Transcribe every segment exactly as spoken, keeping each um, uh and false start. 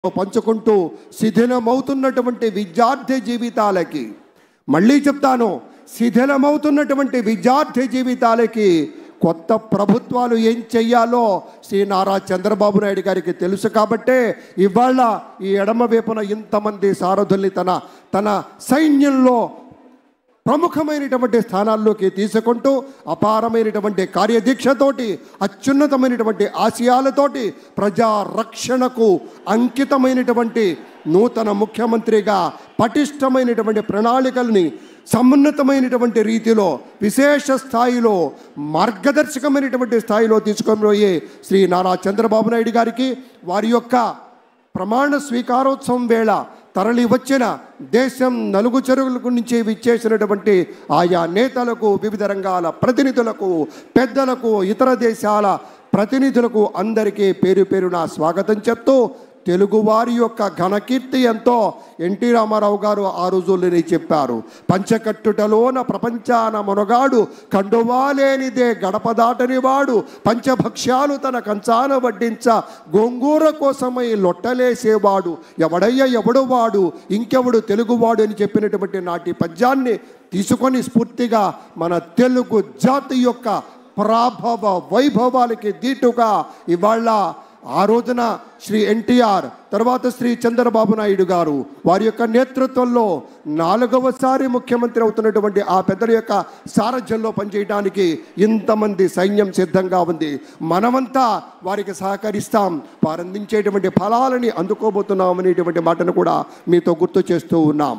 పంచుకుంటూ శిథిలమవుతున్నటువంటి విద్యార్థి జీవితాలకి, మళ్ళీ చెప్తాను, శిథిలమవుతున్నటువంటి విద్యార్థి జీవితాలకి కొత్త ప్రభుత్వాలు ఏం చెయ్యాలో శ్రీ నారా చంద్రబాబు నాయుడు గారికి తెలుసు. కాబట్టే ఇవాళ ఈ ఎడమ వైపున ఇంతమంది సారథుల్ని తన తన సైన్యంలో ప్రముఖమైనటువంటి స్థానాల్లోకి తీసుకుంటూ అపారమైనటువంటి కార్యదీక్షతోటి, అత్యున్నతమైనటువంటి ఆశయాలతోటి ప్రజా రక్షణకు అంకితమైనటువంటి నూతన ముఖ్యమంత్రిగా పటిష్టమైనటువంటి ప్రణాళికల్ని సమున్నతమైనటువంటి రీతిలో, విశేష స్థాయిలో, మార్గదర్శకమైనటువంటి స్థాయిలో తీసుకొని శ్రీ నారా చంద్రబాబు నాయుడు గారికి వారి యొక్క ప్రమాణ స్వీకారోత్సవం వేళ తరలి వచ్చిన దేశం నలుగు చెరువులకు నుంచి విచ్చేసినటువంటి ఆయా నేతలకు, వివిధ రంగాల ప్రతినిధులకు, పెద్దలకు, ఇతర దేశాల ప్రతినిధులకు అందరికీ పేరు పేరున స్వాగతం చెప్తూ, తెలుగువారి యొక్క ఘనకీర్తి ఎంతో ఎన్టీ రామారావు గారు ఆ రోజుల్లోనే చెప్పారు. పంచకట్టుటలోన ప్రపంచాన మునగాడు, కండువాలేనిదే గడప దాటని వాడు, పంచభక్ష్యాలు తన కంచాన వడ్డించ గోంగూర కోసమై లొట్టలేసేవాడు, ఎవడయ్య ఎవడు వాడు, ఇంకెవడు తెలుగువాడు అని చెప్పినటువంటి నాటి పద్యాన్ని తీసుకొని స్ఫూర్తిగా మన తెలుగు జాతి యొక్క ప్రాభవ వైభవాలకి దీటుగా ఇవాళ ఆ రోజున శ్రీ ఎన్టీఆర్, తర్వాత శ్రీ చంద్రబాబు నాయుడు గారు వారి యొక్క నేతృత్వంలో నాలుగవసారి ముఖ్యమంత్రి అవుతున్నటువంటి ఆ పెద్దల యొక్క సారథ్యంలో పనిచేయడానికి ఇంతమంది సైన్యం సిద్ధంగా ఉంది. మనమంతా వారికి సహకరిస్తాం, వారు అందించేటువంటి ఫలాలని అందుకోబోతున్నాం అనేటువంటి మాటను కూడా మీతో గుర్తు చేస్తూ ఉన్నాం.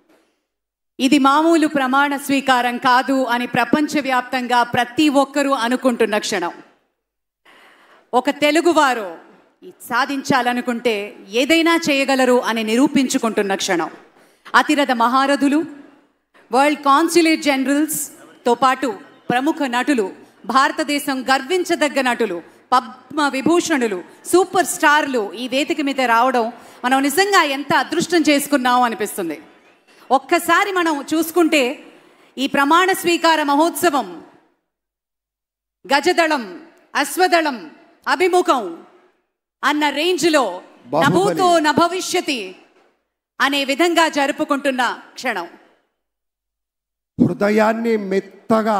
ఇది మామూలు ప్రమాణ స్వీకారం కాదు అని ప్రపంచవ్యాప్తంగా ప్రతి ఒక్కరూ అనుకుంటున్న క్షణం. ఒక తెలుగువారు సాధించాలనుకుంటే ఏదైనా చేయగలరు అని నిరూపించుకుంటున్న క్షణం. అతిరథ మహారథులు, వరల్డ్ కాన్సులేట్ జనరల్స్తో పాటు ప్రముఖ నటులు, భారతదేశం గర్వించదగ్గ నటులు, పద్మ విభూషణులు, సూపర్ స్టార్లు ఈ వేదిక మీద రావడం మనం నిజంగా ఎంత అదృష్టం చేసుకున్నాం అనిపిస్తుంది. ఒక్కసారి మనం చూసుకుంటే ఈ ప్రమాణ స్వీకార మహోత్సవం గజదళం, అశ్వదళం, అభిముఖం అన్న రేంజ్లో నభూతో నభవిష్యతి అనే విధంగా జరుపుకుంటున్న క్షణం. హృదయాన్ని మెత్తగా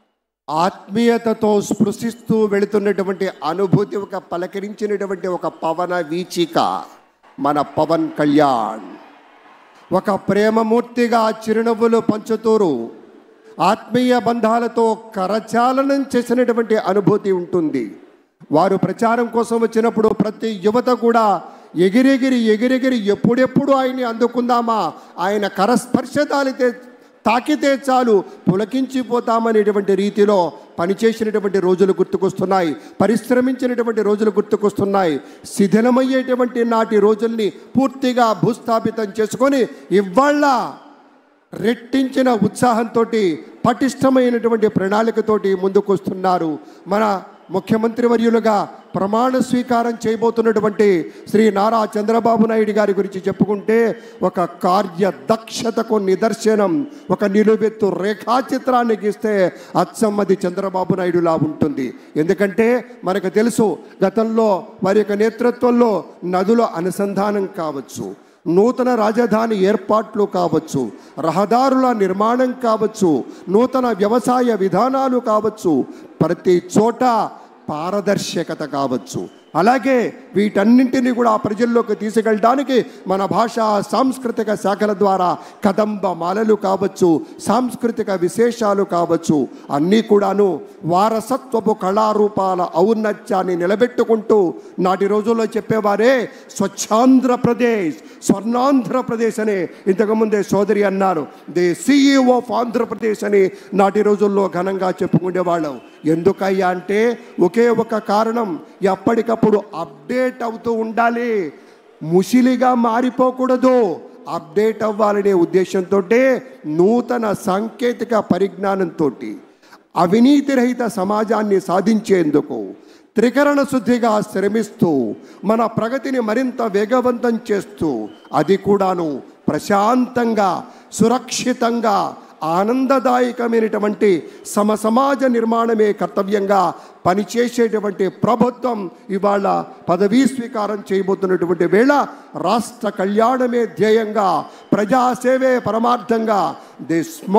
ఆత్మీయతతో స్పృశిస్తూ వెళుతున్నటువంటి అనుభూతి, ఒక పలకరించినటువంటి ఒక పవన వీచిక మన పవన్ కళ్యాణ్. ఒక ప్రేమమూర్తిగా చిరునవ్వులు పంచుతూరు ఆత్మీయ బంధాలతో కరచాలనం చేసినటువంటి అనుభూతి ఉంటుంది. వారు ప్రచారం కోసం వచ్చినప్పుడు ప్రతి యువత కూడా ఎగిరెగిరి ఎగిరెగిరి ఎప్పుడెప్పుడు ఆయన్ని అందుకుందామా, ఆయన కరస్పర్శతాలితే తాకితే చాలు పులకించిపోతామనేటువంటి రీతిలో పనిచేసినటువంటి రోజులు గుర్తుకొస్తున్నాయి, పరిశ్రమించినటువంటి రోజులు గుర్తుకొస్తున్నాయి. శిథిలమయ్యేటువంటి నాటి రోజుల్ని పూర్తిగా భూస్థాపితం చేసుకొని ఇవాళ రెట్టించిన ఉత్సాహంతో, పటిష్టమైనటువంటి ప్రణాళికతోటి ముందుకొస్తున్నారు. మన ముఖ్యమంత్రి వర్యులుగా ప్రమాణ స్వీకారం చేయబోతున్నటువంటి శ్రీ నారా చంద్రబాబు నాయుడు గారి గురించి చెప్పుకుంటే ఒక కార్యదక్షతకు నిదర్శనం, ఒక నిలువెత్తు రేఖాచిత్రాన్ని గీస్తే అచ్చమ్మది చంద్రబాబు నాయుడులా ఉంటుంది. ఎందుకంటే మనకు తెలుసు, గతంలో వారి యొక్క నేతృత్వంలో నదుల అనుసంధానం కావచ్చు, నూతన రాజధాని ఏర్పాట్లు కావచ్చు, రహదారుల నిర్మాణం కావచ్చు, నూతన వ్యవసాయ విధానాలు కావచ్చు, ప్రతి చోట పారదర్శకత కావచ్చు. అలాగే వీటన్నింటినీ కూడా ప్రజల్లోకి తీసుకెళ్ళడానికి మన భాషా సాంస్కృతిక శాఖల ద్వారా కదంబ మాలలు కావచ్చు, సాంస్కృతిక విశేషాలు కావచ్చు, అన్నీ కూడాను వారసత్వపు కళారూపాల ఔన్నత్యాన్ని నిలబెట్టుకుంటూ నాటి రోజుల్లో చెప్పేవారే స్వచ్ఛాంధ్రప్రదేశ్, స్వర్ణాంధ్రప్రదేశ్ అని ఇంతకుముందే సోదరి అన్నారు. ది సిఇఓ ఆఫ్ ఆంధ్రప్రదేశ్ అని నాటి రోజుల్లో ఘనంగా చెప్పుకునేవాళ్ళం. ఎందుకయ్యా అంటే ఒకే ఒక కారణం, ఎప్పటికప్పుడు అప్డేట్ అవుతూ ఉండాలి, ముసిలిగా మారిపోకూడదు. అప్డేట్ అవ్వాలనే ఉద్దేశంతో నూతన సాంకేతిక పరిజ్ఞానంతో అవినీతి రహిత సమాజాన్ని సాధించేందుకు త్రికరణ శుద్ధిగా శ్రమిస్తూ మన ప్రగతిని మరింత వేగవంతం చేస్తూ, అది కూడాను ప్రశాంతంగా, సురక్షితంగా, ఆనందదాయకమైనటువంటి సమ సమాజ నిర్మాణమే కర్తవ్యంగా పనిచేసేటువంటి ప్రభుత్వం ఇవాళ పదవీ స్వీకారం చేయబోతున్నటువంటి వేళ రాష్ట్ర కళ్యాణమే ధ్యేయంగా, ప్రజాసేవే పరమార్థంగా ది